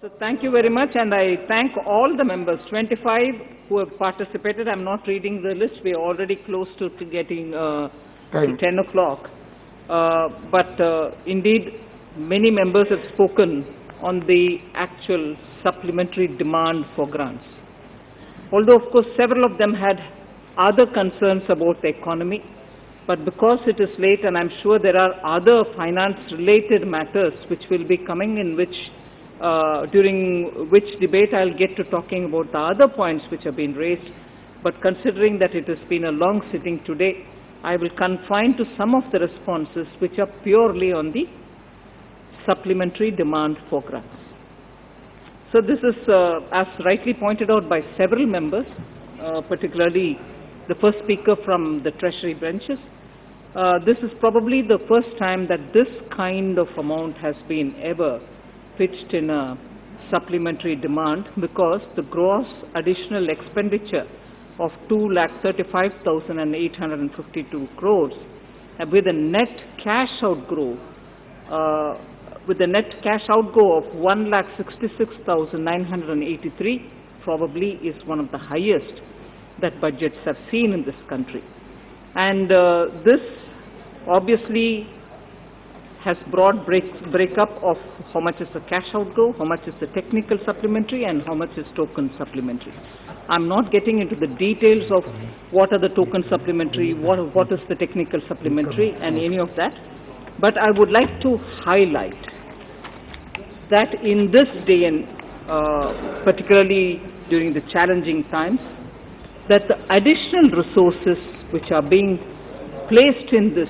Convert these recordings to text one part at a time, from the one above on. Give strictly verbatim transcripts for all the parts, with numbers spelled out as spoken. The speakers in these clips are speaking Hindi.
So thank you very much, and I thank all the members, twenty-five who have participated. I'm not reading the list. We are already close to, to getting uh, to ten o'clock. Uh, but uh, indeed, many members have spoken on the actual supplementary demand for grants. Although, of course, several of them had other concerns about the economy, but because it is late, and I'm sure there are other finance-related matters which will be coming in which Uh, during which debate I'll get to talking about the other points which have been raised. But considering that it has been a long sitting today, I will confine to some of the responses which are purely on the supplementary demand for grants. So this is, uh, as rightly pointed out by several members, uh, particularly the first speaker from the Treasury benches, uh, this is probably the first time that this kind of amount has been ever pitched in a supplementary demand, because the gross additional expenditure of two lakh thirty-five thousand eight hundred fifty-two crores uh, with a net cash outgo uh, with a net cash outgo of one lakh sixty-six thousand nine hundred eighty-three probably is one of the highest that budgets have seen in this country. And uh, this obviously has broad break, breakup of how much is the cash outgo, how much is the technical supplementary, and how much is token supplementary. I'm not getting into the details of what are the token supplementary, what, what is the technical supplementary, and any of that. But I would like to highlight that in this day, and uh, particularly during the challenging times, that the additional resources which are being placed in this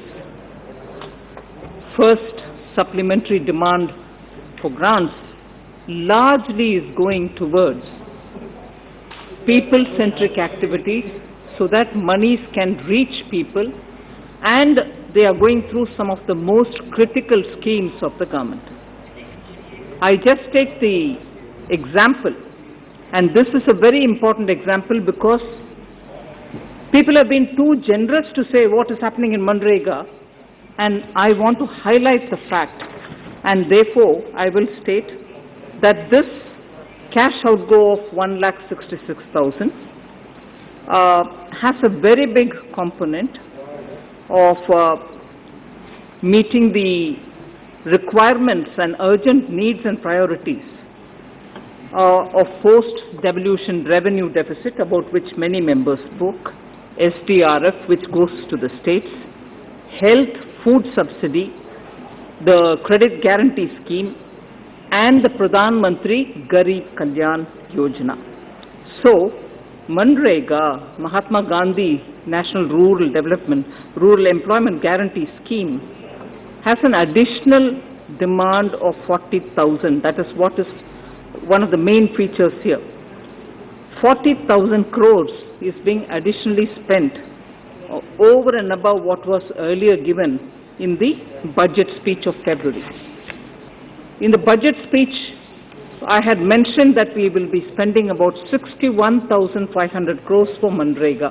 first supplementary demand for grants largely is going towards people-centric activities so that monies can reach people, and they are going through some of the most critical schemes of the government. I just take the example, and this is a very important example because people have been too generous to say what is happening in Manrega. And I want to highlight the fact, and therefore I will state that this cash outgo of one lakh sixty-six thousand uh, has a very big component of uh, meeting the requirements and urgent needs and priorities uh, of post-devolution revenue deficit, about which many members spoke, S D R F, which goes to the states, health, food subsidy, the credit guarantee scheme, and the Pradhan Mantri Garib Kalyan Yojana. So, Manrega, Mahatma Gandhi National Rural Development, Rural Employment Guarantee Scheme, has an additional demand of forty thousand. That is what is one of the main features here. forty thousand crores is being additionally spent over and above what was earlier given in the budget speech of February. In the budget speech, I had mentioned that we will be spending about sixty-one thousand five hundred crores for Manrega.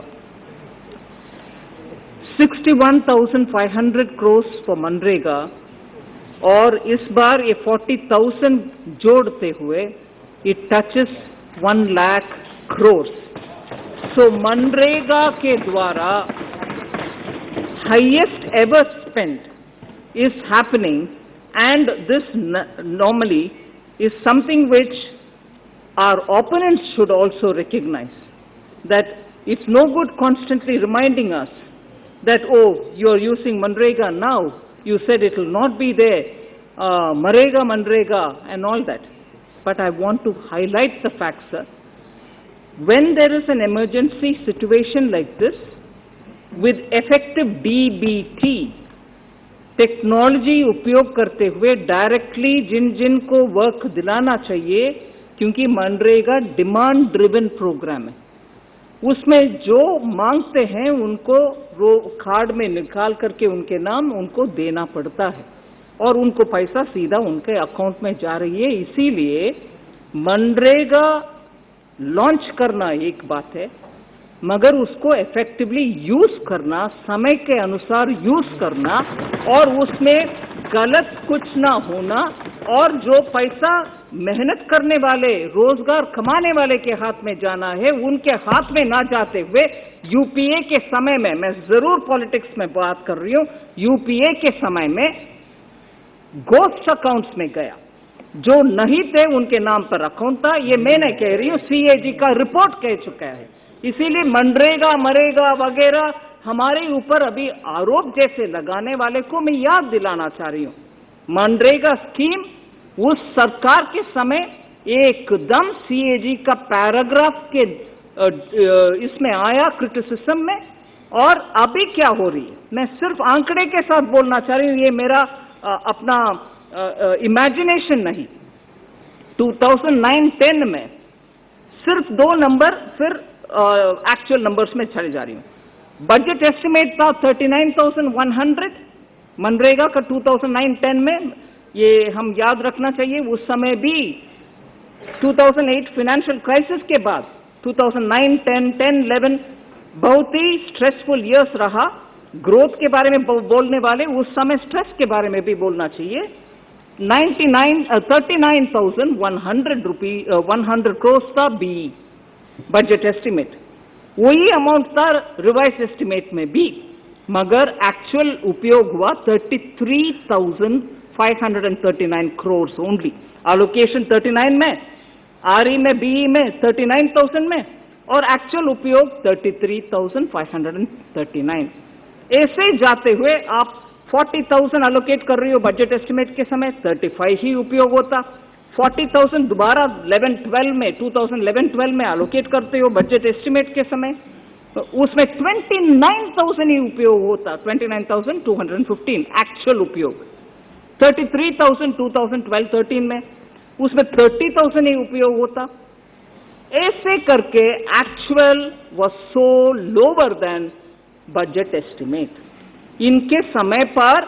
sixty-one thousand five hundred crores for Manrega, और इस बार ये forty thousand जोड़ते हुए it touches one lakh crores. So Manrega के द्वारा highest ever spent is happening, and this normally is something which our opponents should also recognize, that it's no good constantly reminding us that, oh, you're using Manrega now, you said it will not be there, uh, Marega, Manrega, and all that. But I want to highlight the fact, sir, when there is an emergency situation like this, with effective D B T technology उपयोग करते हुए डायरेक्टली जिन जिन को वर्क दिलाना चाहिए, क्योंकि मनरेगा डिमांड ड्रिवन प्रोग्राम है, उसमें जो मांगते हैं उनको रो कार्ड में निकाल करके उनके नाम उनको देना पड़ता है और उनको पैसा सीधा उनके अकाउंट में जा रही है. इसीलिए मनरेगा लॉन्च करना एक बात है, मगर उसको इफेक्टिवली यूज करना, समय के अनुसार यूज करना, और उसमें गलत कुछ ना होना, और जो पैसा मेहनत करने वाले, रोजगार कमाने वाले के हाथ में जाना है, उनके हाथ में ना जाते हुए यूपीए के समय में, मैं जरूर पॉलिटिक्स में बात कर रही हूं, यूपीए के समय में गोस्ट अकाउंट्स में गया। जो नहीं थे उनके नाम पर अकाउंट था। ये मैं नहीं कह रही हूं, सीएजी का रिपोर्ट कह चुका है। इसीलिए मनरेगा मरेगा वगैरह हमारे ऊपर अभी आरोप जैसे लगाने वाले को मैं याद दिलाना चाह रही हूं, मनरेगा स्कीम उस सरकार के समय एकदम सीएजी का पैराग्राफ के इसमें आया क्रिटिसिज्म में, और अभी क्या हो रही है, मैं सिर्फ आंकड़े के साथ बोलना चाह रही हूं, ये मेरा अपना इमेजिनेशन नहीं। दो हज़ार नौ टेन में सिर्फ दो नंबर, फिर एक्चुअल नंबर्स में चले जा रही हूं। बजट एस्टिमेट था thirty nine thousand one hundred मनरेगा का दो हज़ार नौ टेन में। ये हम याद रखना चाहिए, उस समय भी दो हज़ार आठ फाइनेंशियल क्राइसिस के बाद दो हज़ार नौ टेन टेन इलेवन बहुत ही स्ट्रेसफुल ईयर्स रहा। ग्रोथ के बारे में बोलने वाले उस समय स्ट्रेस के बारे में भी बोलना चाहिए। Ninety nine thirty nine thousand one hundred rupee one hundred crore था बी बजट एस्टिमेट, वही अमाउंट था रिवाइज एस्टिमेट में भी, मगर एक्चुअल उपयोग हुआ thirty three thousand five hundred thirty nine crore only. Allocation thirty nine में, आरई में, बीई में थर्टी नाइन थाउजेंड में, और एक्चुअल उपयोग thirty three thousand five hundred thirty nine. ऐसे जाते हुए आप चालीस हज़ार एलोकेट कर रही हो बजट एस्टिमेट के समय, पैंतीस ही उपयोग होता। चालीस हज़ार दोबारा इलेवन ट्वेल्व में, दो हज़ार इलेवन ट्वेल्व में एलोकेट करते हो बजट एस्टिमेट के समय, उसमें उनतीस हज़ार ही उपयोग होता, उनतीस हज़ार दो सौ पंद्रह एक्चुअल उपयोग। तैंतीस हज़ार दो हज़ार ट्वेल्व थर्टीन में, उसमें तीस हज़ार ही उपयोग होता। ऐसे करके actual was so lower than budget estimate. इनके समय पर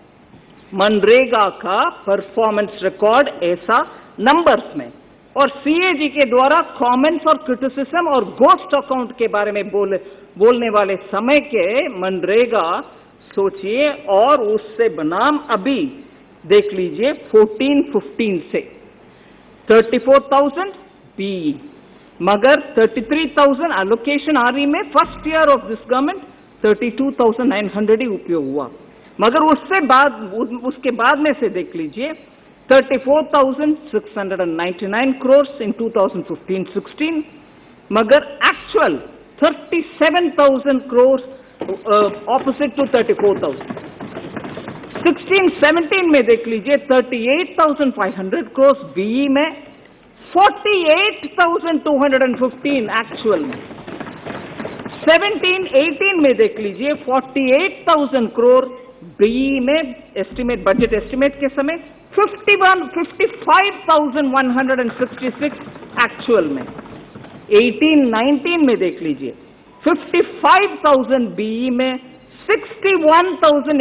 मनरेगा का परफॉर्मेंस रिकॉर्ड ऐसा नंबर्स में, और सीएजी के द्वारा कमेंट्स और क्रिटिसिज्म और गोस्ट अकाउंट के बारे में बोले बोलने वाले समय के मनरेगा सोचिए, और उससे बनाम अभी देख लीजिए फोर्टीन फिफ्टीन से चौंतीस हज़ार बी, मगर तैंतीस हज़ार एलोकेशन आ रही में first year of this government बत्तीस हज़ार नौ सौ ही उपयोग हुआ, मगर उससे बाद उसके बाद में से देख लीजिए चौंतीस हज़ार छह सौ निन्यानवे crore in two thousand fifteen sixteen, मगर एक्चुअल सैंतीस हज़ार करोड़ ऑपोजिट टू चौंतीस हज़ार। सिक्सटीन सेवनटीन में देख लीजिए अड़तीस हज़ार पाँच सौ करोड़ बीई में, अड़तालीस हज़ार दो सौ पंद्रह एक्चुअल में। सेवनटीन एटीन में देख लीजिए अड़तालीस हज़ार करोड़ बीई में एस्टिमेट, बजट एस्टिमेट के समय, इक्यावन पचपन हज़ार एक सौ छियासठ एक्चुअल में। एटीन नाइनटीन में देख लीजिए पचपन हज़ार बीई में, इकसठ हज़ार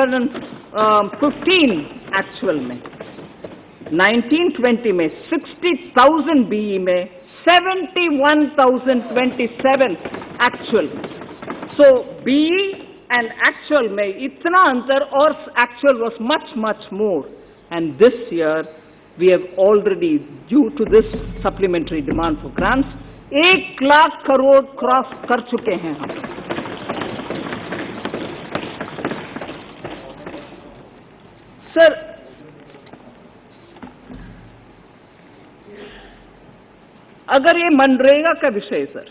आठ सौ पंद्रह एक्चुअल में। नाइनटीन ट्वेंटी में साठ हज़ार बीई में, इकहत्तर हज़ार सत्ताईस actual. So BE and actual में इतना अंतर, और actual was much much more, and this year we have already, due to this supplementary demand for grants, एक लाख करोड़ क्रॉस कर चुके हैं हम। सर, अगर ये मनरेगा का विषय, सर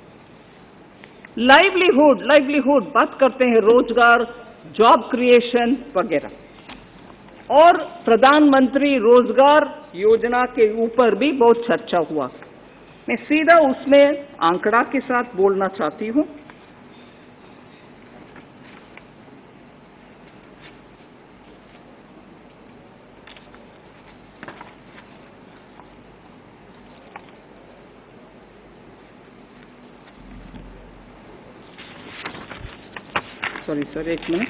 लाइवलीहुड लाइवलीहुड बात करते हैं, रोजगार, जॉब क्रिएशन वगैरह, और प्रधानमंत्री रोजगार योजना के ऊपर भी बहुत चर्चा हुआ। मैं सीधा उसमें आंकड़ा के साथ बोलना चाहती हूं। सॉरी सर, एक minute.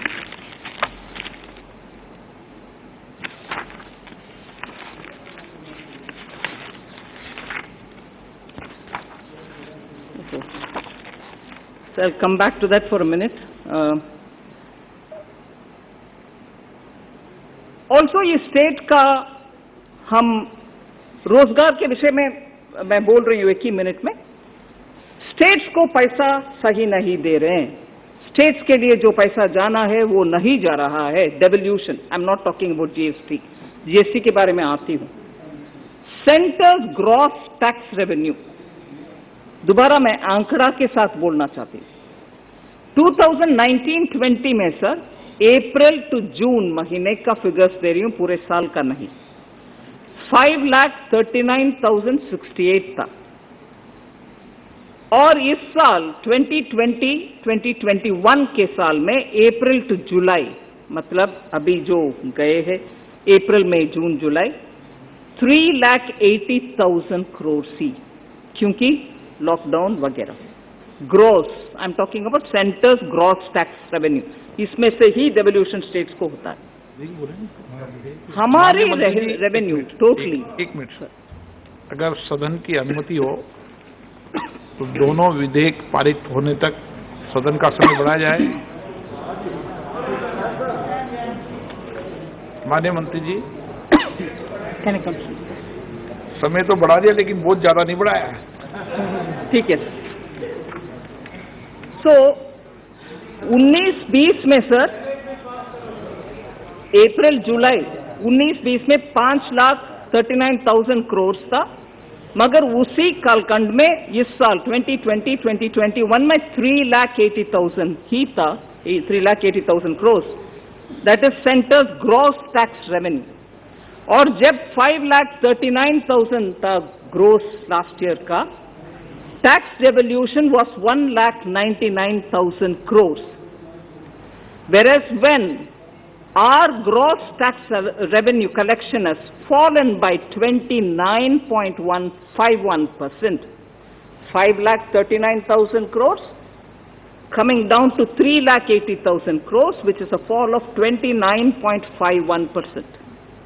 So I'll come back to that for a minute. Uh, also, ये स्टेट का हम रोजगार के विषय में मैं बोल रही हूँ एक ही मिनट में। स्टेट्स को पैसा सही नहीं दे रहे हैं। स्टेट्स के लिए जो पैसा जाना है वो नहीं जा रहा है। Devolution, I am not talking about GST, GST के बारे में आती हूं। सेंटर्स ग्रॉस टैक्स रेवेन्यू, दोबारा मैं आंकड़ा के साथ बोलना चाहती हूं। ट्वेंटी नाइनटीन ट्वेंटी में सर, अप्रैल टू जून महीने का फिगर्स दे रही हूं, पूरे साल का नहीं। Five lakh thirty nine thousand sixty eight था, और इस साल twenty twenty twenty twenty one के साल में अप्रैल टू जुलाई, मतलब अभी जो गए हैं अप्रैल मई जून जुलाई, three lakh eighty thousand crore सी, क्योंकि लॉकडाउन वगैरह। Gross, I am talking about centre's gross tax revenue, इसमें से ही डेवल्यूशन स्टेट्स को होता है। हमारे रेवेन्यू टोटली। एक मिनट सर, अगर सदन की अनुमति हो तो दोनों विधेयक पारित होने तक सदन का समय बढ़ाया जाए। माननीय मंत्री जी, समय तो बढ़ा दिया लेकिन बहुत ज्यादा नहीं बढ़ाया है। ठीक है। सो उन्नीस बीस में सर, अप्रैल जुलाई उन्नीस बीस में पांच lakh thirty nine thousand crore था, मगर उसी कालखंड में इस साल twenty twenty twenty twenty one में थ्री लाख एटी थाउजेंड ही था, three lakh eighty thousand crore. That is centre's gross tax revenue. और जब five lakh thirty nine thousand था ग्रोस लास्ट ईयर का, tax revolution was one lakh ninety nine thousand crore, whereas when our gross tax revenue collection has fallen by twenty-nine point one five one percent, five lakh thirty-nine thousand crores coming down to three lakh eighty thousand crores, which is a fall of twenty-nine point five one percent.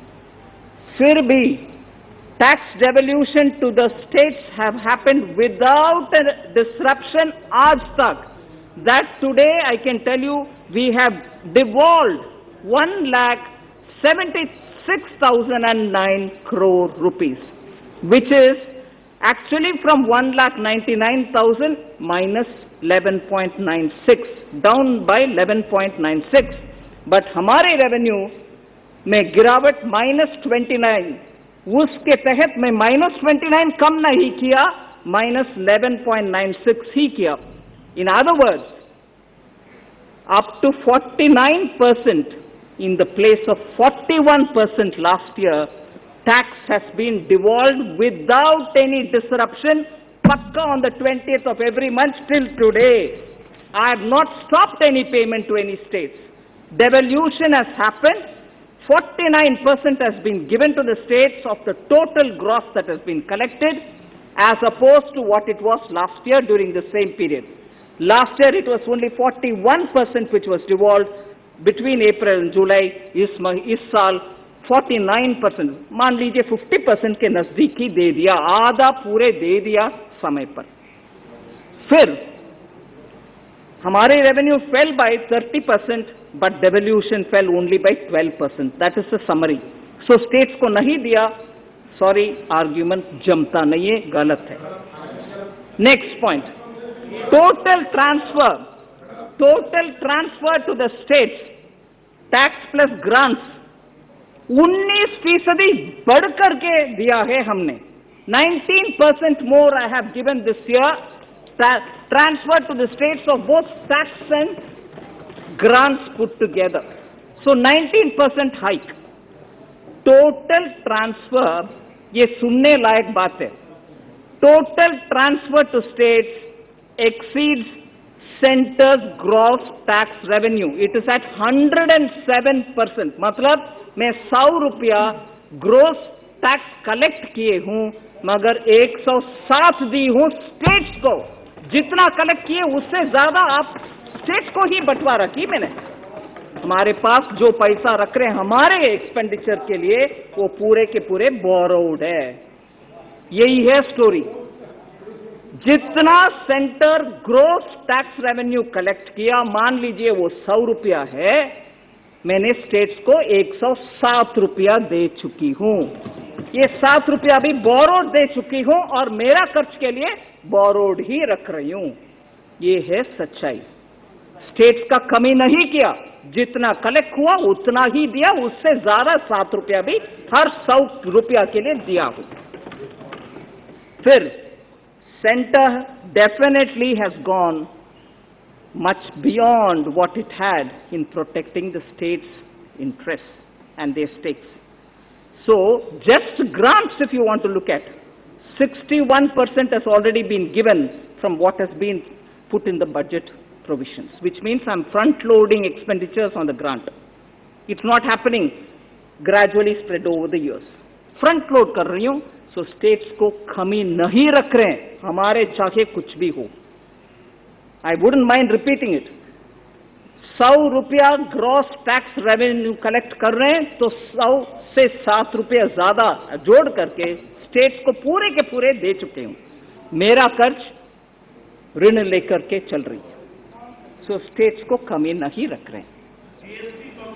फिर भी tax devolution to the states have happened without a disruption आज तक. That today I can tell you we have devolved one lakh seventy-six thousand nine crore rupees, which is actually from one lakh ninety-nine thousand minus eleven point nine six, down by eleven point nine six. But हमारे revenue में गिरावट माइनस ट्वेंटी नाइन, उसके तहत में माइनस ट्वेंटी नाइन कम नहीं किया, minus eleven point nine six ही किया. In other words, up to forty-nine percent in the place of forty-one percent last year, tax has been devolved without any disruption, pakka on the twentieth of every month till today. I have not stopped any payment to any states. Devolution has happened. forty-nine percent has been given to the states of the total gross that has been collected, as opposed to what it was last year during the same period. Last year it was only forty-one percent which was devolved between April and July. इस इस साल forty-nine percent, मान लीजिए fifty percent के नजदीक ही दे दिया, आधा पूरे दे दिया समय पर. फिर हमारे revenue fell by thirty percent, but devolution fell only by twelve percent. That is the summary. So states को नहीं दिया, sorry, argument जमता नहीं है, गलत है. Next point. Total transfer, total transfer to the states, tax plus grants, उन्नीस फीसदी बढ़ करके दिया है हमने. nineteen percent more I have given this year, transfer to the states of both tax and grants put together. So nineteen percent hike. Total transfer, ये सुनने लायक बात है. Total transfer to states exceeds center's gross tax revenue. It is at one hundred seven percent. मतलब मैं सौ रुपया ग्रोस टैक्स कलेक्ट किए हूं, मगर एक सौ सात दी हूं स्टेट्स को. जितना कलेक्ट किए उससे ज्यादा आप स्टेट्स को ही बंटवारा की मैंने. हमारे पास जो पैसा रख रहे हैं हमारे एक्सपेंडिचर के लिए, वो पूरे के पूरे बोरोड है. यही है स्टोरी. जितना centre gross tax revenue collect किया, मान लीजिए वो सौ रुपया है, मैंने स्टेट्स को एक सौ सात रुपया दे चुकी हूं। ये सात रुपया भी बोरोड दे चुकी हूं और मेरा खर्च के लिए बोरोड ही रख रही हूं। ये है सच्चाई। स्टेट्स का कमी नहीं किया, जितना कलेक्ट हुआ उतना ही दिया, उससे ज्यादा सात रुपया भी हर सौ रुपया के लिए दिया हूं। फिर centre definitely has gone much beyond what it had in protecting the state's interests and their stakes. So, just grants, if you want to look at, sixty-one percent has already been given from what has been put in the budget provisions, which means I'm front-loading expenditures on the grant. It's not happening gradually spread over the years. Front-load कर रही हूं, so states को कमी नहीं रख रहे हैं, हमारे चाहे कुछ भी हो। I wouldn't mind repeating it. सौ रुपया ग्रॉस टैक्स रेवेन्यू कलेक्ट कर रहे हैं, तो सौ से सात रुपया ज्यादा जोड़ करके स्टेट्स को पूरे के पूरे दे चुके हूं। मेरा कर्ज ऋण लेकर के चल रही है, सो स्टेट्स को कमी नहीं रख रहे हैं।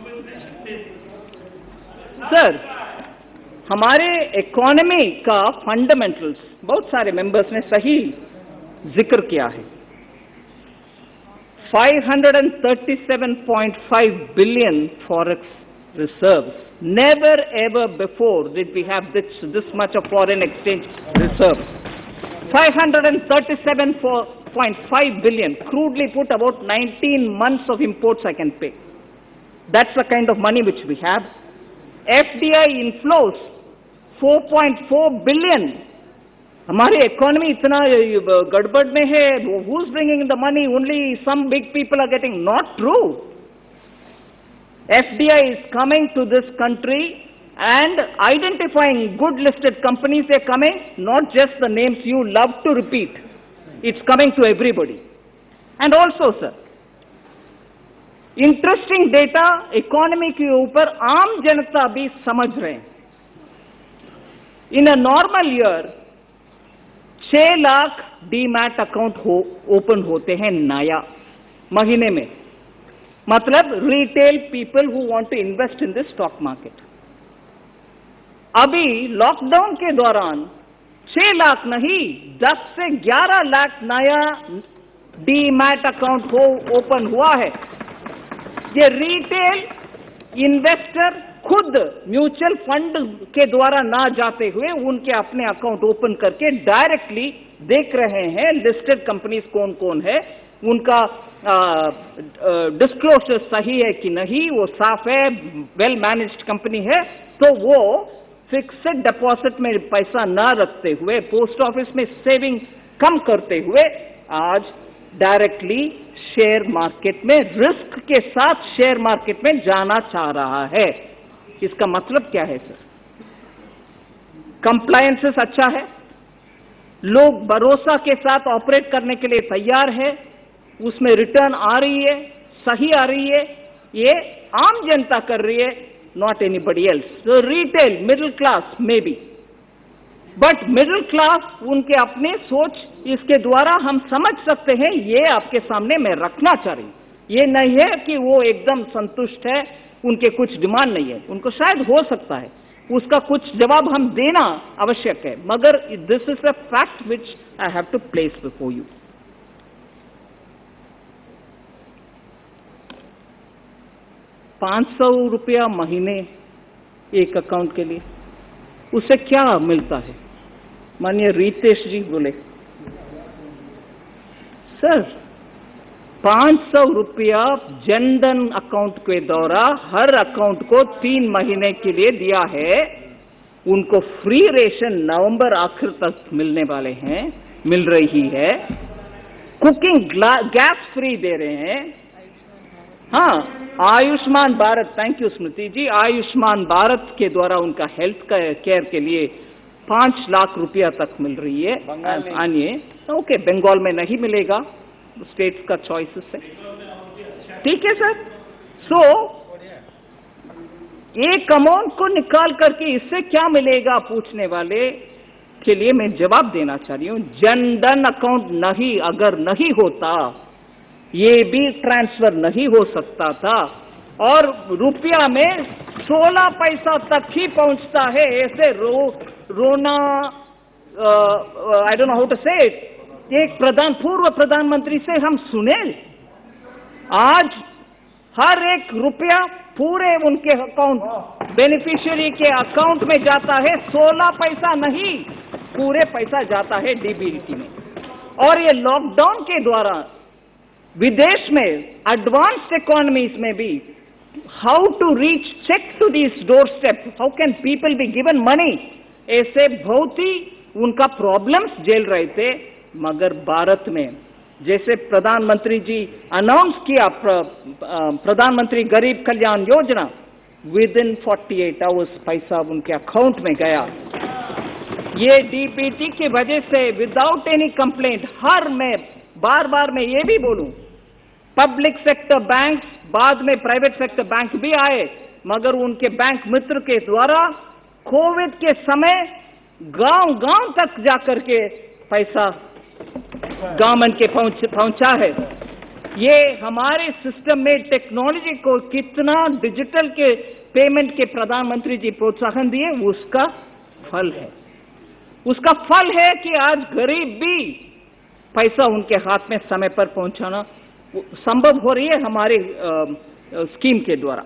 सर, हमारे इकोनॉमी का फंडामेंटल्स बहुत सारे मेंबर्स ने सही जिक्र किया है। five hundred thirty-seven point five billion forex reserves. Never ever before did we have this, this much of foreign exchange reserves. five hundred thirty-seven point five billion, crudely put, about nineteen months of imports I can pay. That's the kind of money which we have. F D I inflows four point four billion. हमारी इकोनॉमी इतना गड़बड़ में है, who's bringing the money? Only some big people are getting. Not true. F D I is coming to this country and identifying good listed companies. They're coming, not just the names you love to repeat. It's coming to everybody. And also, sir, interesting data, economy के ऊपर आम जनता भी समझ रहे हैं। In a normal year, छह लाख डीमैट अकाउंट हो ओपन होते हैं नया महीने में, मतलब retail people who want to invest in the stock market. अभी लॉकडाउन के दौरान छह लाख नहीं, दस से ग्यारह लाख नया डीमैट अकाउंट हो ओपन हुआ है। ये रिटेल इन्वेस्टर खुद म्यूचुअल फंड के द्वारा ना जाते हुए उनके अपने अकाउंट ओपन करके डायरेक्टली देख रहे हैं लिस्टेड कंपनीज कौन कौन है, उनका डिस्क्लोजर सही है कि नहीं, वो साफ है, वेल मैनेज्ड कंपनी है, तो वो फिक्स्ड डिपॉजिट में पैसा ना रखते हुए, पोस्ट ऑफिस में सेविंग कम करते हुए, आज डायरेक्टली शेयर मार्केट में रिस्क के साथ शेयर मार्केट में जाना चाह रहा है। इसका मतलब क्या है सर? कंप्लायंसेस अच्छा है, लोग भरोसा के साथ ऑपरेट करने के लिए तैयार है, उसमें रिटर्न आ रही है, सही आ रही है, ये आम जनता कर रही है, not anybody else. So retail middle class may be, but middle class उनके अपने सोच, इसके द्वारा हम समझ सकते हैं, ये आपके सामने मैं रखना चाह रही हूं। ये नहीं है कि वो एकदम संतुष्ट है, उनके कुछ डिमांड नहीं है, उनको शायद हो सकता है, उसका कुछ जवाब हम देना आवश्यक है, मगर this is a fact which I have to place before you. पांच सौ रुपया महीने एक अकाउंट के लिए, उससे क्या मिलता है? मानिए रितेश जी बोले, सर पांच सौ रुपया जनधन अकाउंट के द्वारा हर अकाउंट को तीन महीने के लिए दिया है, उनको फ्री रेशन नवंबर आखिर तक मिलने वाले हैं, मिल रही है, कुकिंग गैस फ्री दे रहे हैं। हाँ, आयुष्मान भारत, थैंक यू स्मृति जी, आयुष्मान भारत के द्वारा उनका हेल्थ केयर के लिए पांच लाख रुपया तक मिल रही है। आनिए, ओके, बंगाल में नहीं मिलेगा, स्टेट्स का चॉइसेस है, ठीक है सर। सो एक अमाउंट को निकाल करके इससे क्या मिलेगा पूछने वाले, के लिए मैं जवाब देना चाह रही हूं। जनधन अकाउंट नहीं अगर नहीं होता, ये भी ट्रांसफर नहीं हो सकता था और रुपया में सोलह पैसा तक ही पहुंचता है। ऐसे रो रोना I don't know how to say it. एक प्रधान पूर्व प्रधानमंत्री से हम सुने, आज हर एक रुपया पूरे उनके अकाउंट बेनिफिशियरी के अकाउंट में जाता है, सोलह पैसा नहीं, पूरे पैसा जाता है डीबीटी में। और ये लॉकडाउन के द्वारा विदेश में एडवांस्ड इकोनॉमीज में भी how to reach cheque to this doorstep, how can people be given money, ऐसे बहुत ही उनका प्रॉब्लम्स झेल रहे थे। मगर भारत में जैसे प्रधानमंत्री जी अनाउंस किया प्र, प्रधानमंत्री गरीब कल्याण योजना, विद इन अड़तालीस आवर्स पैसा उनके अकाउंट में गया। ये डीबीटी की वजह से विदाउट एनी कंप्लेंट, हर में बार बार मैं ये भी बोलूं, पब्लिक सेक्टर बैंक, बाद में प्राइवेट सेक्टर बैंक भी आए, मगर उनके बैंक मित्र के द्वारा कोविड के समय गांव गांव तक जाकर के पैसा गवर्नमेंट के पहुंच पहुंचा है। ये हमारे सिस्टम में टेक्नोलॉजी को कितना डिजिटल के पेमेंट के प्रधानमंत्री जी प्रोत्साहन दिए, उसका फल है। उसका फल है कि आज गरीब भी पैसा उनके हाथ में समय पर पहुंचाना संभव हो रही है हमारे स्कीम के द्वारा।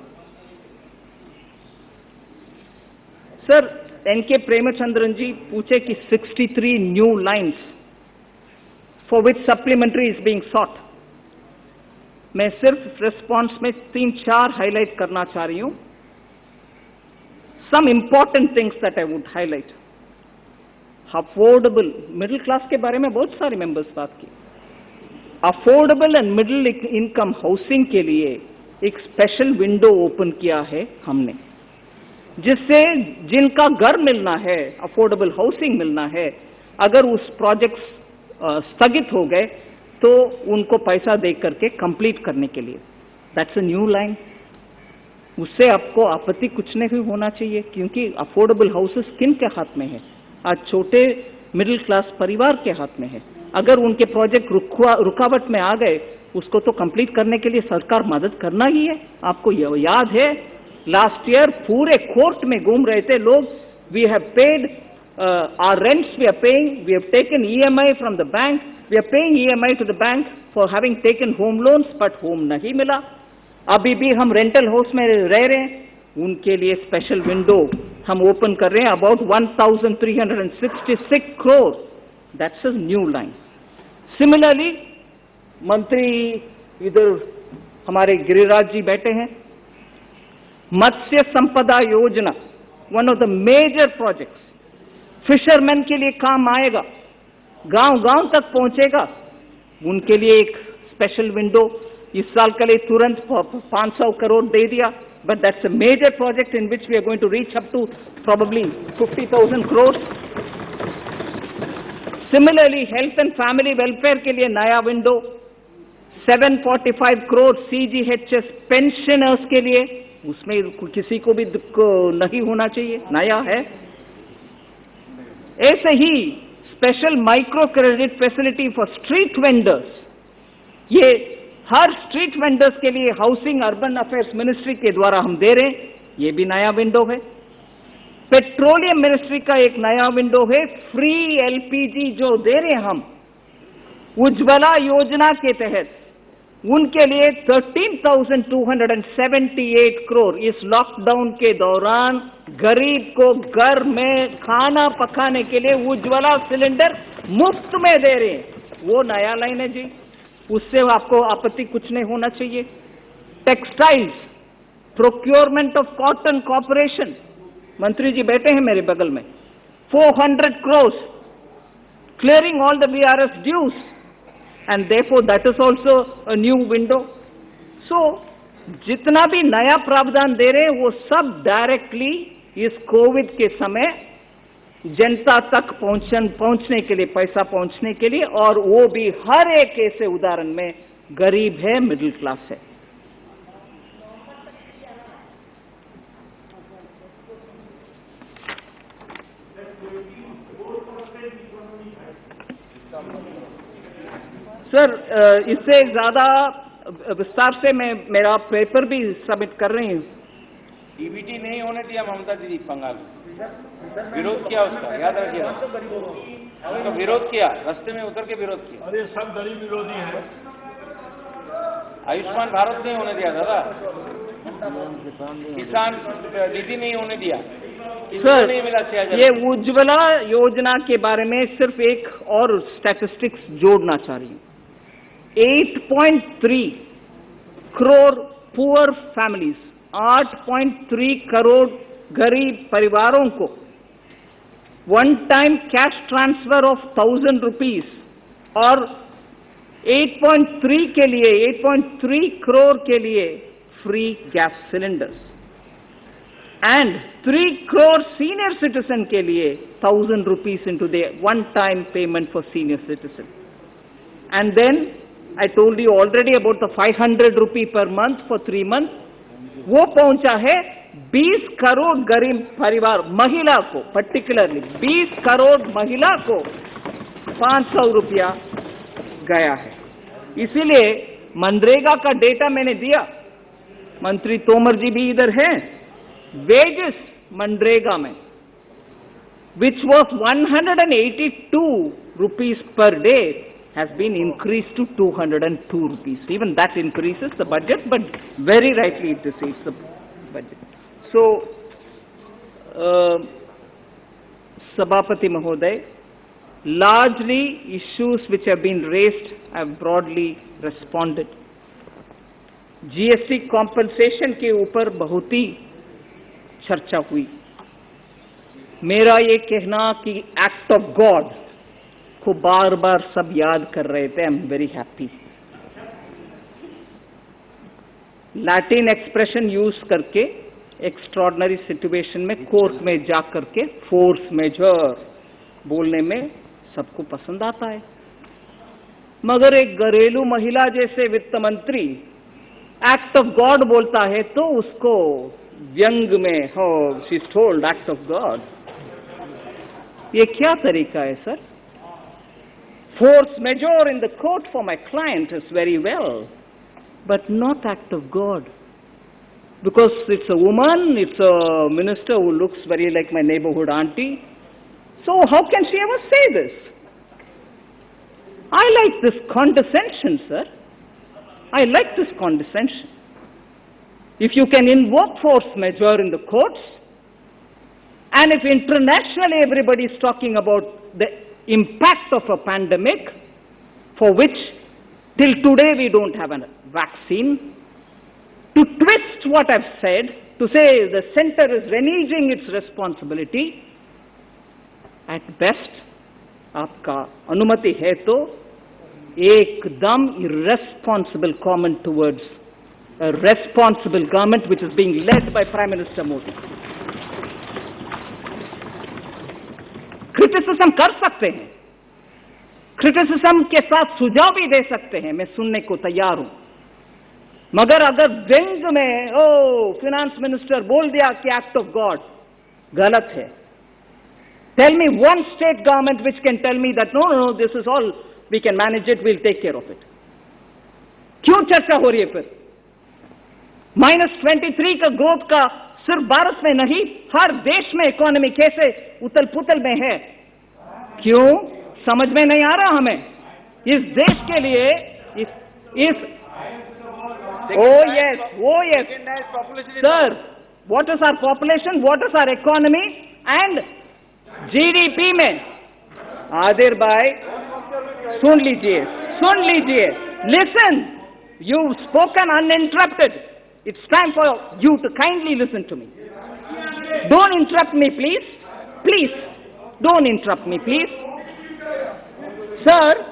सर, एनके प्रेमचंद्रन जी पूछे कि तिरसठ new lines for which supplementary is being sought. मैं सिर्फ रिस्पॉन्स में तीन चार हाईलाइट करना चाह रही हूं। Some important things that I would highlight. Affordable middle class के बारे में बहुत सारे मेंबर्स बात की। Affordable and middle income housing के लिए एक स्पेशल विंडो ओपन किया है हमने, जिससे जिनका घर मिलना है, अफोर्डेबल हाउसिंग मिलना है, अगर उस प्रोजेक्ट्स स्थगित हो गए तो उनको पैसा दे करके कंप्लीट करने के लिए, दैट्स अ न्यू लाइन। उससे आपको आपत्ति कुछ नहीं होना चाहिए, क्योंकि अफोर्डेबल हाउसेस किन के हाथ में है? आज छोटे मिडिल क्लास परिवार के हाथ में है। अगर उनके प्रोजेक्ट रुकावट में आ गए, उसको तो कंप्लीट करने के लिए सरकार मदद करना ही है। आपको याद है लास्ट ईयर पूरे कोर्ट में घूम रहे थे लोग, we have paid Uh, our rents we are paying, we have taken E M I from the bank, we are paying E M I to the bank for having taken home loans, but home नहीं मिला। अभी भी हम रेंटल हाउस में रह रहे हैं, उनके लिए स्पेशल विंडो हम ओपन कर रहे हैं, about one thousand three hundred sixty six crore, that's a new line. Similarly मंत्री इधर हमारे गिरिराज जी बैठे हैं, Matsya Sampada Yojana, one of the major projects, fisherman के लिए काम आएगा, गांव गांव तक पहुंचेगा, उनके लिए एक स्पेशल विंडो इस साल के लिए तुरंत पांच सौ करोड़ दे दिया, but that's a major project in which we are going to reach up to probably fifty thousand crore. Similarly health and family welfare के लिए नया window, seven forty five crore CGHS pensioners के लिए, उसमें किसी को भी दुख नहीं होना चाहिए, नया है। ऐसे ही special micro credit facility for street vendors, ये हर स्ट्रीट वेंडर्स के लिए हाउसिंग अर्बन अफेयर्स मिनिस्ट्री के द्वारा हम दे रहे हैं, ये भी नया विंडो है। पेट्रोलियम मिनिस्ट्री का एक नया विंडो है, फ्री एलपीजी जो दे रहे हैं हम उज्ज्वला योजना के तहत, उनके लिए thirteen thousand two hundred seventy eight crore इस लॉकडाउन के दौरान गरीब को घर में खाना पकाने के लिए उज्ज्वला सिलेंडर मुफ्त में दे रहे हैं, वो नया लाइन है जी, उससे आपको आपत्ति कुछ नहीं होना चाहिए। Textiles, procurement of cotton corporation, मंत्री जी बैठे हैं मेरे बगल में, four hundred crore, clearing all the VRS dues, and therefore that is also a new window. So जितना भी नया प्रावधान दे रहे हैं वो सब डायरेक्टली इस कोविड के समय जनता तक पहुंचन पहुंचने के लिए, पैसा पहुंचने के लिए, और वो भी हर एक ऐसे उदाहरण में गरीब है, मिडिल क्लास है। सर, इससे ज्यादा विस्तार से मैं मेरा पेपर भी सबमिट कर रही हूँ। डीबीटी नहीं होने दिया ममता दीदी बंगाल, विरोध किया उसका, याद रखिएगा, उसका विरोध किया, रास्ते में उतर के विरोध किया। अरे सब गरीब विरोधी हैं। आयुष्मान भारत नहीं होने दिया दादा, किसान निधि नहीं होने दिया, सर नहीं मिला छह हजार। ये उज्ज्वला योजना के बारे में सिर्फ एक और स्टैटिस्टिक्स जोड़ना चाह रही हूँ। आठ पॉइंट तीन करोड़ पुअर फैमिलीज, आठ पॉइंट तीन करोड़ गरीब परिवारों को one time cash transfer of thousand rupees और आठ पॉइंट तीन के लिए आठ पॉइंट तीन करोड़ के लिए free gas cylinders and three crore senior citizen के लिए thousand rupees into the one time payment for senior citizen. And then I told you already about the five hundred rupee per month for three month, वो पहुंचा है बीस करोड़ गरीब परिवार महिला को, पर्टिकुलरली बीस करोड़ महिला को पांच सौ रुपया गया है। इसीलिए मनरेगा का डेटा मैंने दिया, मंत्री तोमर जी भी इधर हैं। वेजेस मनरेगा में which was one hundred eighty two rupees per day has been increased to two hundred two rupees. Even that increases the budget, but very rightly it deceives the budget. So, uh, Sabhapati Mahoday, largely issues which have been raised, I have broadly responded. G S T compensation के ऊपर बहुत ही चर्चा हुई। मेरा ये कहना कि act of God को बार बार सब याद कर रहे थे। I am very happy. Latin expression use करके एक्स्ट्रॉर्डनरी सिचुएशन में कोर्ट में जा करके फोर्स मेजर बोलने में सबको पसंद आता है, मगर एक घरेलू महिला जैसे वित्त मंत्री एक्ट ऑफ गॉड बोलता है तो उसको व्यंग में हो she is told act of God. ये क्या तरीका है sir? Force majeure in the court for my client is very well, but not act of God. Because it's a woman, it's a minister who looks very like my neighborhood auntie. So how can she ever say this? I like this condescension, sir. I like this condescension. If you can invoke force majeure in the courts, and if internationally everybody is talking about the impact of a pandemic for which till today we don't have a vaccine, to twist what I've said, to say the center is reneging its responsibility, at best आपका अनुमति है तो एकदम irresponsible comment towards a responsible government which is being led by Prime Minister Modi. Criticism कर सकते हैं, क्रिटिसिज्म के साथ सुझाव भी दे सकते हैं, मैं सुनने को तैयार हूं, मगर अगर व्यंग में ओ फिनेंस मिनिस्टर बोल दिया कि एक्ट ऑफ गॉड गलत है, tell me one state government which can tell me that no no this is all we can manage it, will take care of it. क्यों चर्चा हो रही है फिर? माइनस ट्वेंटी थ्री का ग्रोथ का सिर्फ भारत में नहीं, हर देश में इकोनॉमी कैसे उतल पुतल में है, क्यों समझ में नहीं आ रहा हमें? इस देश के लिए इस इस oh yes oh yes sir, what is our population, what is our economy and GDP में? आदिर भाई सुन लीजिए, सुन लीजिए, listen, you spoken uninterrupted, it's time for you to kindly listen to me. Don't interrupt me please, please don't interrupt me please. Sir,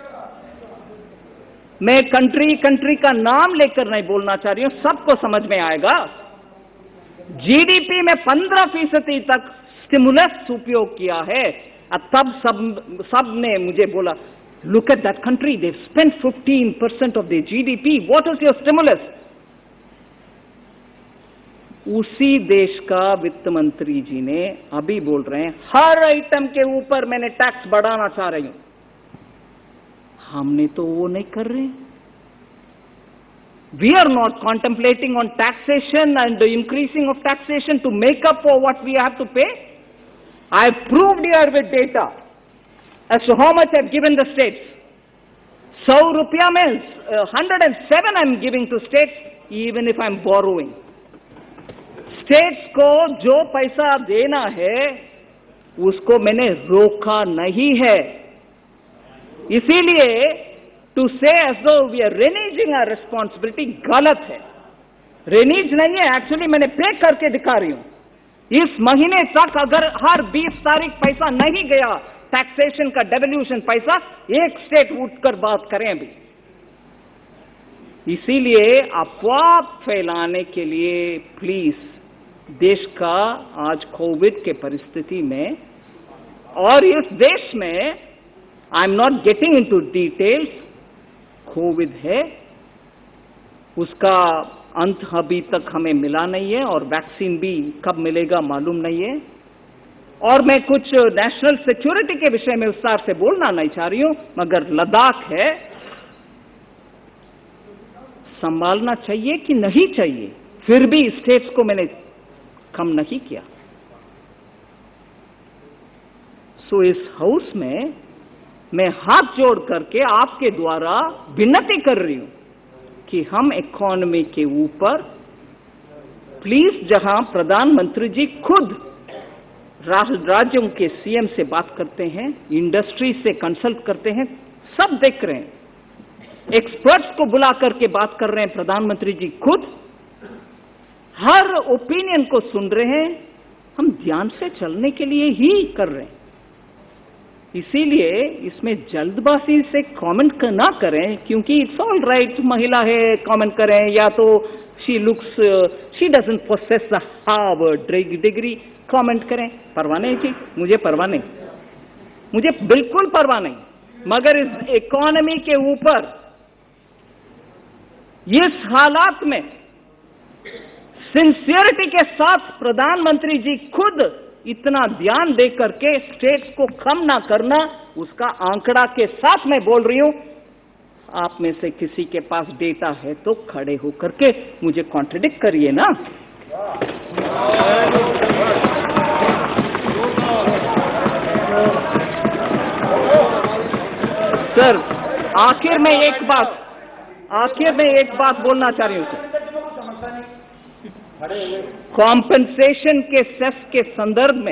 मैं कंट्री कंट्री का नाम लेकर नहीं बोलना चाह रही हूं, सबको समझ में आएगा। जीडीपी में पंद्रह फीसदी तक स्टिमुलस उपयोग किया है, तब सब सब ने मुझे बोला look at that country, they spend fifteen percent of the GDP, what is your stimulus? उसी देश का वित्त मंत्री जी ने अभी बोल रहे हैं हर आइटम के ऊपर मैंने टैक्स बढ़ाना चाह रही हूं, हमने तो वो नहीं कर रहे। We are not contemplating on taxation and the increasing of taxation to make up for what we have to pay. I have proved here with data as to how much I have given the states. सौ रुपया में one hundred seven I am giving to states even if I am borrowing. States को जो पैसा देना है उसको मैंने रोका नहीं है। इसीलिए to say as though we are reneging our responsibility गलत है। रेनीज नहीं है, एक्चुअली मैंने पे करके दिखा रही हूं। इस महीने तक अगर हर बीस तारीख पैसा नहीं गया टैक्सेशन का डेवल्यूशन पैसा, एक स्टेट उठकर बात करें अभी। इसीलिए अफवाह फैलाने के लिए प्लीज देश का आज कोविड के परिस्थिति में और इस देश में I am not getting into details, covid है, उसका अंत अभी तक हमें मिला नहीं है और वैक्सीन भी कब मिलेगा मालूम नहीं है। और मैं कुछ नेशनल सिक्योरिटी के विषय में विस्तार से बोलना नहीं चाह रही हूं, मगर लद्दाख है, संभालना चाहिए कि नहीं चाहिए, फिर भी स्टेट्स को मैंने कम नहीं किया। सो इस हाउस में मैं हाथ जोड़ करके आपके द्वारा विनती कर रही हूं कि हम इकोनॉमी के ऊपर प्लीज, जहां प्रधानमंत्री जी खुद राज्यों के सीएम से बात करते हैं, इंडस्ट्री से कंसल्ट करते हैं, सब देख रहे हैं, एक्सपर्ट्स को बुला करके बात कर रहे हैं, प्रधानमंत्री जी खुद हर ओपिनियन को सुन रहे हैं, हम ध्यान से चलने के लिए ही कर रहे हैं। इसीलिए इसमें जल्दबाजी से कमेंट ना करें, क्योंकि इट्स ऑल राइट, महिला है कमेंट करें, या तो she looks she doesn't possess the Harvard degree, comment करें, परवाह नहीं थी, मुझे परवाह नहीं, मुझे बिल्कुल परवाह नहीं। मगर इस इकोनॉमी के ऊपर इस हालात में सिंसियरिटी के साथ प्रधानमंत्री जी खुद इतना ध्यान दे करके स्टेट्स को कम ना करना, उसका आंकड़ा के साथ मैं बोल रही हूं। आप में से किसी के पास डेटा है तो खड़े होकर के मुझे कॉन्ट्रडिक्ट करिए ना। सर आखिर में एक बात आखिर में एक बात बोलना चाह रही हूं सर, कॉम्पेंसेशन के सेस के संदर्भ में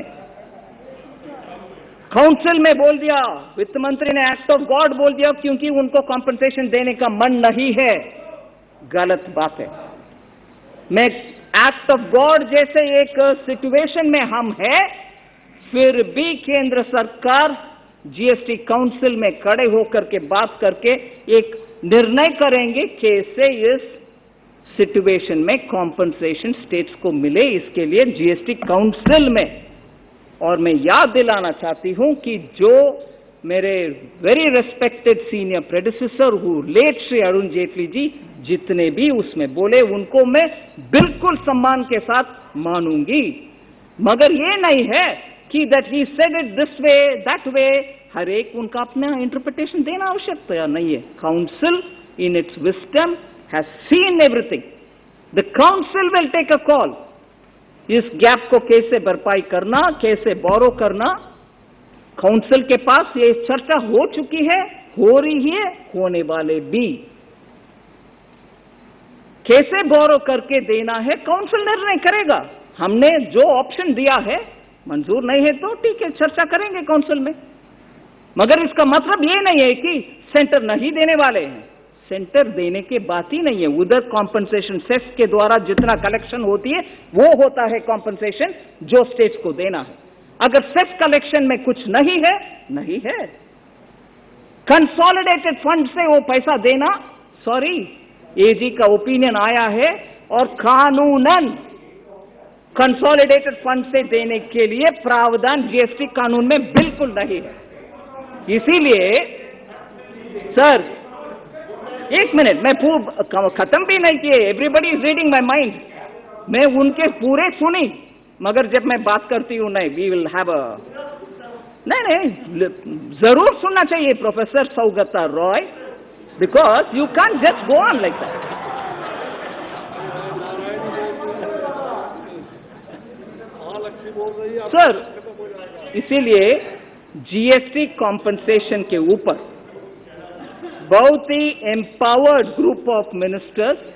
काउंसिल में बोल दिया, वित्त मंत्री ने एक्ट ऑफ गॉड बोल दिया क्योंकि उनको कॉम्पेंसेशन देने का मन नहीं है। गलत बात है। मैं एक्ट ऑफ गॉड जैसे एक सिचुएशन में हम है, फिर भी केंद्र सरकार जीएसटी काउंसिल में खड़े होकर के बात करके एक निर्णय करेंगे कैसे इस सिचुएशन में कॉम्पेंसेशन स्टेट्स को मिले, इसके लिए जीएसटी काउंसिल में। और मैं याद दिलाना चाहती हूं कि जो मेरे very respected senior predecessor who late Shri Arun Jaitley ji जितने भी उसमें बोले, उनको मैं बिल्कुल सम्मान के साथ मानूंगी, मगर ये नहीं है कि that he said it this way that way, हर एक उनका अपना इंटरप्रिटेशन देना आवश्यकता नहीं है। Council in its wisdom has seen everything, the council will take a call, इस गैप को कैसे भरपाई करना, कैसे बोरो करना। काउंसिल के पास ये चर्चा हो चुकी है, हो रही है, होने वाले भी। कैसे बोरो करके देना है काउंसिल निर्णय करेगा। हमने जो ऑप्शन दिया है, मंजूर नहीं है तो ठीक है, चर्चा करेंगे काउंसिल में, मगर इसका मतलब ये नहीं है कि सेंटर नहीं देने वाले हैं। सेंटर देने की बात ही नहीं है। उधर कॉम्पेंसेशन सेस के द्वारा जितना कलेक्शन होती है वो होता है कॉम्पेंसेशन जो स्टेट्स को देना है। अगर सेस कलेक्शन में कुछ नहीं है, नहीं है, कंसोलिडेटेड फंड से वो पैसा देना, सॉरी, एजी का ओपिनियन आया है और कानूनन कंसोलिडेटेड फंड से देने के लिए प्रावधान जीएसटी कानून में बिल्कुल नहीं है। इसीलिए सर एक मिनट, मैं खत्म भी नहीं किए, everybody is reading my mind, मैं उनके पूरे सुनी, मगर जब मैं बात करती हूं नहीं, वी विल हैव अ नहीं नहीं, जरूर सुनना चाहिए professor Saugata Roy, because you can just go on like that. Sir, इसीलिए जीएसटी कॉम्पनसेशन के ऊपर बहुत ही एम्पावर्ड ग्रुप ऑफ मिनिस्टर्स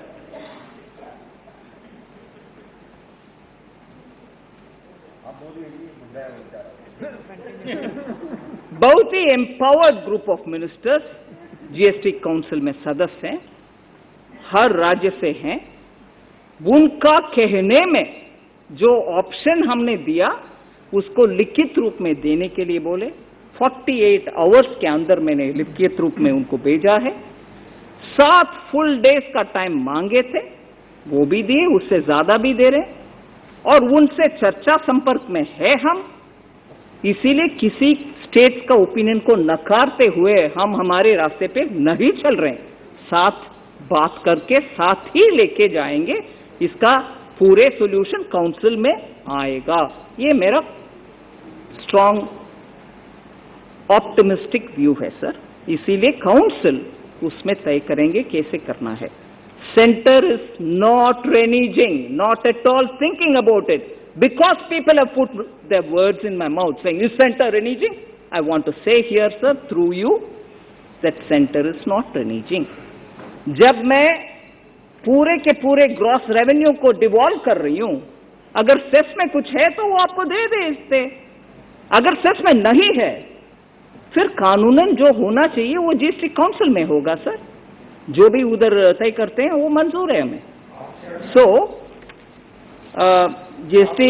बहुत ही empowered group of ministers GST council में सदस्य हैं, हर राज्य से हैं। उनका कहने में जो ऑप्शन हमने दिया उसको लिखित रूप में देने के लिए बोले। अड़तालीस आवर्स के अंदर मैंने लिखित रूप में उनको भेजा है। सात फुल डेज का टाइम मांगे थे, वो भी दिए, उससे ज्यादा भी दे रहे, और उनसे चर्चा संपर्क में है हम। इसीलिए किसी स्टेट का ओपिनियन को नकारते हुए हम हमारे रास्ते पे नहीं चल रहे हैं, साथ बात करके साथ ही लेके जाएंगे। इसका पूरे सॉल्यूशन काउंसिल में आएगा, ये मेरा स्ट्रांग ऑप्टिमिस्टिक व्यू है सर। इसीलिए काउंसिल उसमें तय करेंगे कैसे करना है। Centre is not reneging, not at all thinking about it, because people have put their words in my mouth saying, is center reneging? I want to say here, sir, through you, that center is not reneging. जब मैं पूरे के पूरे ग्रॉस रेवेन्यू को डिवॉल्व कर रही हूं, अगर सेस में कुछ है तो वो आपको दे दे इससे, अगर सेस में नहीं है फिर कानूनन जो होना चाहिए वो जीएसटी काउंसिल में होगा सर। जो भी उधर तय करते हैं वो मंजूर है हमें। So GST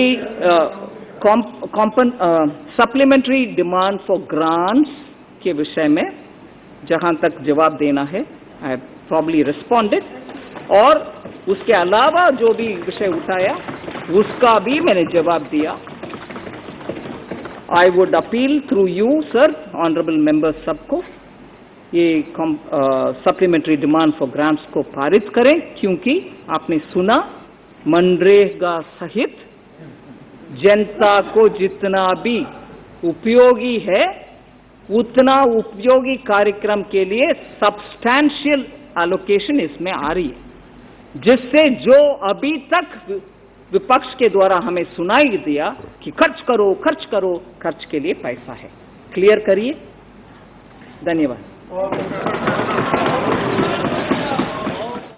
supplementary demand for grants के विषय में जहां तक जवाब देना है, आई हैव प्रॉब्ली रिस्पॉन्डेड, और उसके अलावा जो भी विषय उठाया उसका भी मैंने जवाब दिया। I would appeal through you sir, honourable members सबको, ये सप्लीमेंट्री डिमांड फॉर ग्रांट्स को पारित करें, क्योंकि आपने सुना मनरेगा सहित जनता को जितना भी उपयोगी है उतना उपयोगी कार्यक्रम के लिए सब्सटैंशियल एलोकेशन इसमें आ रही है, जिससे जो अभी तक विपक्ष के द्वारा हमें सुनाई दिया कि खर्च करो खर्च करो, खर्च के लिए पैसा है, क्लियर करिए। धन्यवाद।